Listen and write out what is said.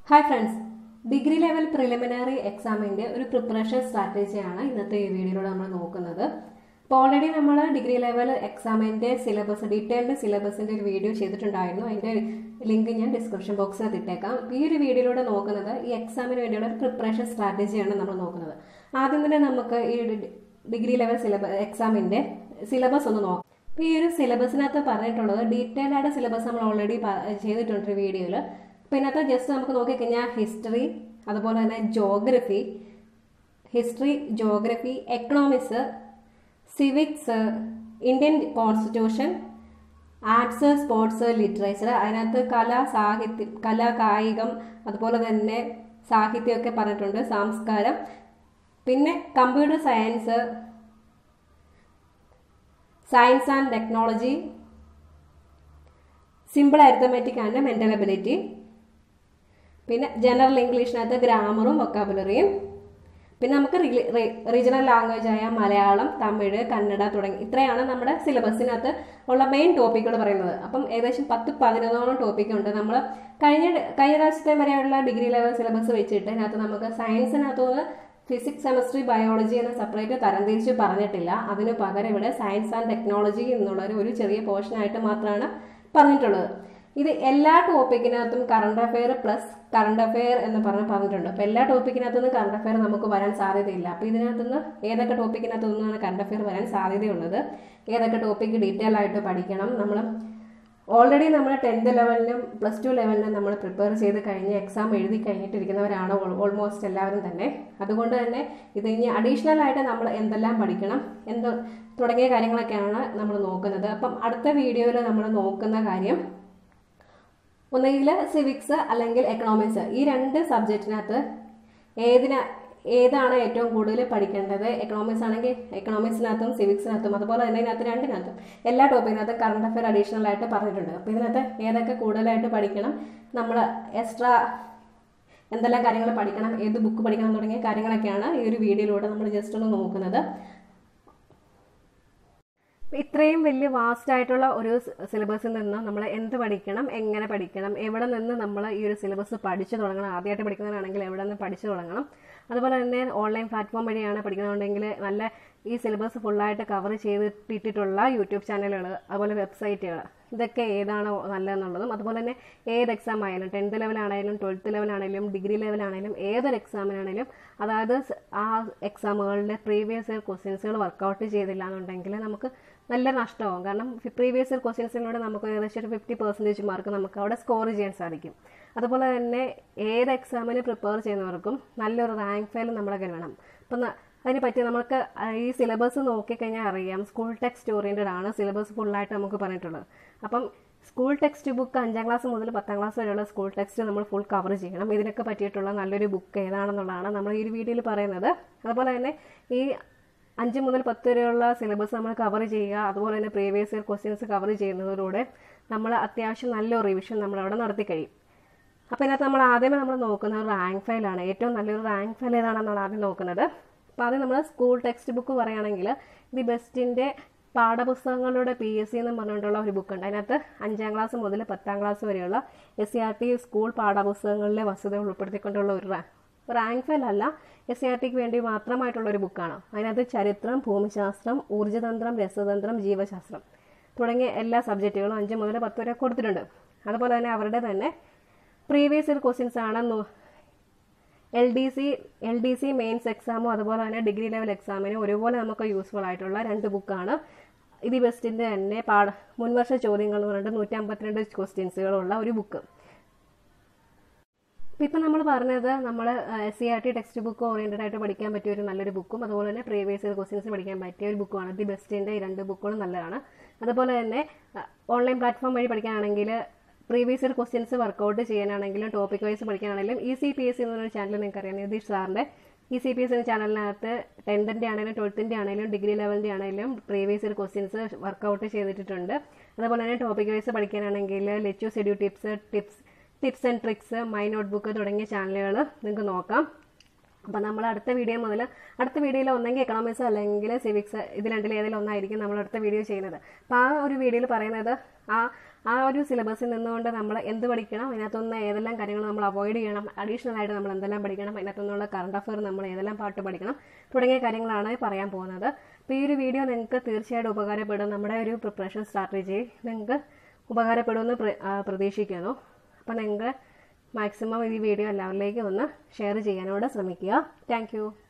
Hi friends, degree level preliminary exam in ഒരു preparation strategy ആണ് ഇന്നത്തെ ഈ വീഡിയോയിലൂടെ നമ്മൾ നോക്കുന്നത്. അപ്പോൾ ഓൾറെഡി നമ്മൾ ഡിഗ്രി ലെവൽ എക്സാമിന്റെ സിലബസ് ഡീറ്റെയിൽഡ് സിലബസിന്റെ ഒരു വീഡിയോ ചെയ്തിട്ടുണ്ടായിരുന്നു. അതിന്റെ ലിങ്ക് ഞാൻ ഡിസ്ക്രിപ്ഷൻ ബോക്സിൽ ഇട്ടേക്കാം. ഈ ഒരു വീഡിയോയിലൂടെ നോക്കുന്നത് ഈ എക്സാമിന് വേണ്ടിയുള്ള ഒരു പ്രിപ്പറേഷൻ സ്ട്രാറ്റജിയാണ് നമ്മൾ നോക്കുന്നത്. ആദ്യം തന്നെ നമുക്ക് ഈ ഡിഗ്രി ലെവൽ എക്സാമിന്റെ സിലബസ് ഒന്ന് നോക്കാം. ഈ ഒരു സിലബസിനകത്ത് പറഞ്ഞിട്ടുള്ളത് ഡീറ്റെയിൽഡ് ആയിട്ട് സിലബസ് നമ്മൾ ഓൾറെഡി ചെയ്തിട്ടുണ്ട് വീഡിയോയിൽ. അപ്പോൾ ഇതിനകത്ത് ജസ്റ്റ് നമുക്ക് നോക്കിക്കഴിഞ്ഞാൽ ഹിസ്റ്ററി, അതുപോലെ തന്നെ history, geography, economics, civics, Indian constitution, arts, sports, literature, അതിനകത്ത് കല, കായികം, അതുപോലെ തന്നെ സാഹിത്യമൊക്കെ പറഞ്ഞിട്ടുണ്ട്, സംസ്കാരം, പിന്നെ computer science and technology, simple arithmetic and mental ability, പിന്നെ ജനറൽ ഇംഗ്ലീഷിനകത്ത് ഗ്രാമറും വൊക്കാബുലറിയും, പിന്നെ നമുക്ക് റീജിയണൽ ലാംഗ്വേജ് ആയ മലയാളം, തമിഴ്, കന്നഡ തുടങ്ങി ഇത്രയാണ് നമ്മുടെ സിലബസിനകത്ത് ഉള്ള മെയിൻ ടോപ്പിക്കുകൾ പറയുന്നത്. അപ്പം ഏകദേശം 10-11 ടോപ്പിക്കുണ്ട്. നമ്മൾ കഴിഞ്ഞ പ്രാവശ്യത്തെ വരെയുള്ള ഡിഗ്രി ലെവൽ സിലബസ് വെച്ചിട്ട് അതിനകത്ത് നമുക്ക് സയൻസിനകത്തുനിന്ന് ഫിസിക്സ്, കെമിസ്ട്രി, ബയോളജി എന്ന് സെപ്പറേറ്റ് തരംതിരിച്ച് പറഞ്ഞിട്ടില്ല. അതിന് പകരം ഇവിടെ സയൻസ് ആൻഡ് ടെക്നോളജി എന്നുള്ള ഒരു ചെറിയ പോർഷനായിട്ട് മാത്രമാണ് പറഞ്ഞിട്ടുള്ളത്. ഇത് എല്ലാ ടോപ്പിക്കിനകത്തും current affair plus current affair എന്ന് പറഞ്ഞിട്ടുണ്ട്. അപ്പോൾ എല്ലാ ടോപ്പിക്കിനകത്തുനിന്ന് കറണ്ട് അഫെയർ നമുക്ക് വരാൻ സാധ്യതയില്ല. അപ്പോൾ ഇതിനകത്തുനിന്ന് ഏതൊക്കെ ടോപ്പിക്കിനകത്തുനിന്നാണ് കറണ്ട് അഫെയർ വരാൻ സാധ്യതയുള്ളത്, ഏതൊക്കെ ടോപ്പിക്ക് ഡീറ്റെയിൽ ആയിട്ട് പഠിക്കണം. നമ്മൾ ഓൾറെഡി നമ്മൾ 10th ലെവലിനും +2 ലെവലിനും നമ്മൾ പ്രിപ്പയർ ചെയ്ത് കഴിഞ്ഞ് എക്സാം എഴുതി കഴിഞ്ഞിട്ടിരിക്കുന്നവരാണ് ഓൾമോസ്റ്റ് എല്ലാവരും തന്നെ. അതുകൊണ്ട് തന്നെ ഇത് ഇനി അഡീഷണൽ ആയിട്ട് നമ്മൾ എന്തെല്ലാം പഠിക്കണം തുടങ്ങിയ കാര്യങ്ങളൊക്കെയാണ് നമ്മൾ നോക്കുന്നത്. അപ്പം അടുത്ത വീഡിയോയിൽ നമ്മൾ നോക്കുന്ന കാര്യം ഒന്നുകിൽ സിവിക്സ് അല്ലെങ്കിൽ എക്കണോമിക്സ്, ഈ 2 സബ്ജക്റ്റിനകത്ത് ഏതാണ് ഏറ്റവും കൂടുതൽ പഠിക്കേണ്ടത്. എക്കണോമിക്സ് ആണെങ്കിൽ എക്കണോമിക്സിനകത്തും സിവിക്സിനകത്തും അതുപോലെ തന്നെ ഇതിനകത്ത് രണ്ടിനകത്തും എല്ലാ ടോപ്പിക്കിനകത്തും കറണ്ട് അഫെയർ അഡീഷണൽ ആയിട്ട് പറഞ്ഞിട്ടുണ്ട്. അപ്പോൾ ഇതിനകത്ത് ഏതൊക്കെ കൂടുതലായിട്ട് പഠിക്കണം, നമ്മൾ എക്സ്ട്രാ എന്തെല്ലാം കാര്യങ്ങൾ പഠിക്കണം, ഏത് ബുക്ക് പഠിക്കണം തുടങ്ങിയ കാര്യങ്ങളൊക്കെയാണ് ഈ ഒരു വീഡിയോയിലൂടെ നമ്മൾ ജസ്റ്റ് ഒന്ന് നോക്കുന്നത്. ഇത്രയും വലിയ വാസ്റ്റ് ആയിട്ടുള്ള ഒരു സിലബസിൽ നിന്ന് നമ്മൾ എന്ത് പഠിക്കണം, എങ്ങനെ പഠിക്കണം, എവിടെ നിന്ന് നമ്മൾ ഈ ഒരു സിലബസ് പഠിച്ചു തുടങ്ങണം. ആദ്യമായിട്ട് പഠിക്കുന്നവരാണെങ്കിൽ എവിടെ നിന്ന് പഠിച്ചു തുടങ്ങണം. അതുപോലെ തന്നെ ഓൺലൈൻ പ്ലാറ്റ്ഫോം വഴിയാണ് പഠിക്കുന്നതുണ്ടെങ്കിൽ നല്ല ഈ സിലബസ് ഫുള്ളായിട്ട് കവർ ചെയ്തിട്ടിട്ടുള്ള യൂട്യൂബ് ചാനലുകൾ, അതുപോലെ വെബ്സൈറ്റുകൾ, ഇതൊക്കെ ഏതാണ് നല്ലതെന്നുള്ളതും, അതുപോലെ തന്നെ ഏത് എക്സാം ആയാലും 10th ലെവലാണെങ്കിലും 12th ലെവലാണെങ്കിലും ഡിഗ്രി ലെവലാണെങ്കിലും ഏതൊരു എക്സാമിനാണെങ്കിലും അതായത് ആ എക്സാമുകളിലെ പ്രീവിയസ് ഇയർ ക്വസ്റ്റ്യൻസുകൾ വർക്കൗട്ട് ചെയ്തില്ല എന്നുണ്ടെങ്കിൽ നമുക്ക് നല്ല നഷ്ടമാകും. കാരണം പ്രീവിയസ് ഇയർ ക്വസ്റ്റ്യൻസിലൂടെ നമുക്ക് ഏകദേശം ഒരു 50% മാർക്ക് നമുക്ക് അവിടെ സ്കോർ ചെയ്യാൻ സാധിക്കും. അതുപോലെ തന്നെ ഏത് എക്സാമിന് പ്രിപ്പയർ ചെയ്യുന്നവർക്കും നല്ലൊരു റാങ്ക് ഫയൽ നമ്മുടെ കയ്യിൽ വേണം. അപ്പം അതിന് പറ്റി നമുക്ക് ഈ സിലബസ് നോക്കിക്കഴിഞ്ഞാൽ അറിയാം, സ്കൂൾ ടെക്സ്റ്റ് ഓറിയൻറ്റഡ് ആണ് സിലബസ് ഫുള്ളായിട്ട് നമുക്ക് പറഞ്ഞിട്ടുള്ളത്. അപ്പം സ്കൂൾ ടെക്സ്റ്റ് ബുക്ക് 5ാം ക്ലാസ് മുതൽ 10ാം ക്ലാസ് വരെയുള്ള സ്കൂൾ ടെക്സ്റ്റ് നമ്മൾ ഫുൾ കവർ ചെയ്യണം. ഇതിനൊക്കെ പറ്റിയിട്ടുള്ള നല്ലൊരു ബുക്ക് ഏതാണെന്നുള്ളതാണ് നമ്മൾ ഈ ഒരു വീഡിയോയിൽ പറയുന്നത്. അതുപോലെ തന്നെ ഈ 5 മുതൽ 10 വരെയുള്ള സിലബസ് നമ്മൾ കവർ ചെയ്യുക, അതുപോലെ തന്നെ പ്രീവിയസ് ഇയർ ക്വസ്റ്റ്യൻസ് കവർ ചെയ്യുന്നതിലൂടെ നമ്മൾ അത്യാവശ്യം നല്ലൊരു റിവിഷൻ നമ്മളവിടെ നടത്തി കഴിയും. അപ്പോൾ ഇതിനകത്ത് നമ്മൾ ആദ്യമേ നോക്കുന്നത് റാങ്ക് ഫയലാണ്. ഏറ്റവും നല്ലൊരു റാങ്ക് ഫയൽ ഏതാണെന്നാണ് ആദ്യം നോക്കുന്നത്. അപ്പോൾ ആദ്യം നമ്മൾ സ്കൂൾ ടെക്സ്റ്റ് ബുക്ക് പറയുകയാണെങ്കിൽ ദി ബെസ്റ്റിൻ്റെ പാഠപുസ്തകങ്ങളുടെ PSC എന്ന് പറഞ്ഞുകൊണ്ടുള്ള ഒരു ബുക്കുണ്ട്. അതിനകത്ത് 5ാം ക്ലാസ് മുതൽ 10ാം ക്ലാസ് വരെയുള്ള SCRT സ്കൂൾ പാഠപുസ്തകങ്ങളിലെ വസ്തുതകൾ ഉൾപ്പെടുത്തിക്കൊണ്ടുള്ള ഒരു റാങ്ക് ഫയൽ അല്ല, SCRTക്ക് വേണ്ടി മാത്രമായിട്ടുള്ള ഒരു ബുക്കാണ്. അതിനകത്ത് ചരിത്രം, ഭൂമിശാസ്ത്രം, ഊർജ്ജതന്ത്രം, രസതന്ത്രം, ജീവശാസ്ത്രം തുടങ്ങിയ എല്ലാ സബ്ജക്റ്റുകളും 5 മുതൽ 10 വരെ കൊടുത്തിട്ടുണ്ട്. അതുപോലെ തന്നെ അവരുടെ തന്നെ പ്രീവിയസ് ഇയർ ക്വസ്റ്റ്യൻസ് ആണ് LDC മെയിൻസ് എക്സാമും അതുപോലെ തന്നെ ഡിഗ്രി ലെവൽ എക്സാമിനും ഒരുപോലെ നമുക്ക് യൂസ്ഫുൾ ആയിട്ടുള്ള 2 ബുക്കാണ്. ഇത് ബെസ്റ്റിൻ്റെ തന്നെ മുൻവർഷ ചോദ്യങ്ങൾ എന്ന് പറഞ്ഞിട്ട് 152 ക്വസ്റ്റ്യൻസുകളുള്ള ഒരു ബുക്ക്. ഇപ്പം നമ്മൾ പറഞ്ഞത് നമ്മൾ SCRT ടെക്സ്റ്റ് ബുക്ക് ഓറിയൻറ്റഡ് ആയിട്ട് പഠിക്കാൻ പറ്റിയ ഒരു നല്ലൊരു ബുക്കും അതുപോലെ തന്നെ പ്രീവിയസ് ഇയർ ക്വസ്റ്റ്യൻസ് പഠിക്കാൻ പറ്റിയ ഒരു ബുക്കുമാണ്. ദി ബെസ്റ്റിൻ്റെ ഈ 2 ബുക്കുകളും നല്ലതാണ്. അതുപോലെ തന്നെ ഓൺലൈൻ പ്ലാറ്റ്ഫോം വഴി പഠിക്കാനാണെങ്കിൽ പ്രീവിയസ് ഇയർ ക്വസ്റ്റ്യൻസ് വർക്കൗട്ട് ചെയ്യാനാണെങ്കിലും ടോപ്പിക് വൈസ് പഠിക്കാനാണെങ്കിലും ECPSC എന്നൊരു ചാനൽ നിങ്ങൾക്ക് അറിയാം, നിതീഷ് സാറിൻ്റെ ECPSC എന്ന ചാനലിനകത്ത് 10th ആണെങ്കിലും 12th ആണെങ്കിലും ഡിഗ്രി ലെവലിൻ്റെ ആണെങ്കിലും പ്രീവിയസ് ഇയർ ക്വസ്റ്റ്യൻസ് വർക്കൗട്ട് ചെയ്തിട്ടുണ്ട്. അതുപോലെ തന്നെ ടോപ്പിക് വൈസ് പഠിക്കാനാണെങ്കിൽ ലെച്ചൂസ് edu tips and tricks, my note book തുടങ്ങിയ ചാനലുകൾ നിങ്ങൾക്ക് നോക്കാം. അപ്പോൾ നമ്മൾ അടുത്ത വീഡിയോയിൽ ഒന്നെങ്കിൽ എക്കണോമിക്സ് അല്ലെങ്കിൽ സിവിക്സ്, ഇത് രണ്ടിൽ ഏതെങ്കിലും ഒന്നായിരിക്കും നമ്മൾ അടുത്ത വീഡിയോ ചെയ്യുന്നത്. അപ്പോൾ ആ ഒരു വീഡിയോയിൽ പറയുന്നത് ആ ഒരു സിലബസിൽ നിന്നുകൊണ്ട് നമ്മൾ എന്ത് പഠിക്കണം, അതിനകത്തുനിന്ന് ഏതെല്ലാം കാര്യങ്ങൾ നമ്മൾ അവോയ്ഡ് ചെയ്യണം, അഡീഷണൽ ആയിട്ട് നമ്മൾ എന്തെല്ലാം പഠിക്കണം, അതിനകത്തുനിന്നുള്ള കറണ്ട് അഫെയർ നമ്മൾ ഏതെല്ലാം പാട്ട് പഠിക്കണം തുടങ്ങിയ കാര്യങ്ങളാണ് പറയാൻ പോകുന്നത്. അപ്പോൾ ഈ ഒരു വീഡിയോ നിങ്ങൾക്ക് തീർച്ചയായിട്ടും ഉപകാരപ്പെടും. നമ്മുടെ ഒരു പ്രിപ്പറേഷൻ സ്ട്രാറ്റജി നിങ്ങൾക്ക് ഉപകാരപ്പെടുമെന്ന് പ്രതീക്ഷിക്കുന്നു. അപ്പോൾ നിങ്ങൾക്ക് മാക്സിമം ഈ വീഡിയോ എല്ലാവരിലേക്കും ഒന്ന് ഷെയർ ചെയ്യാനോട് ശ്രമിക്കുക. താങ്ക്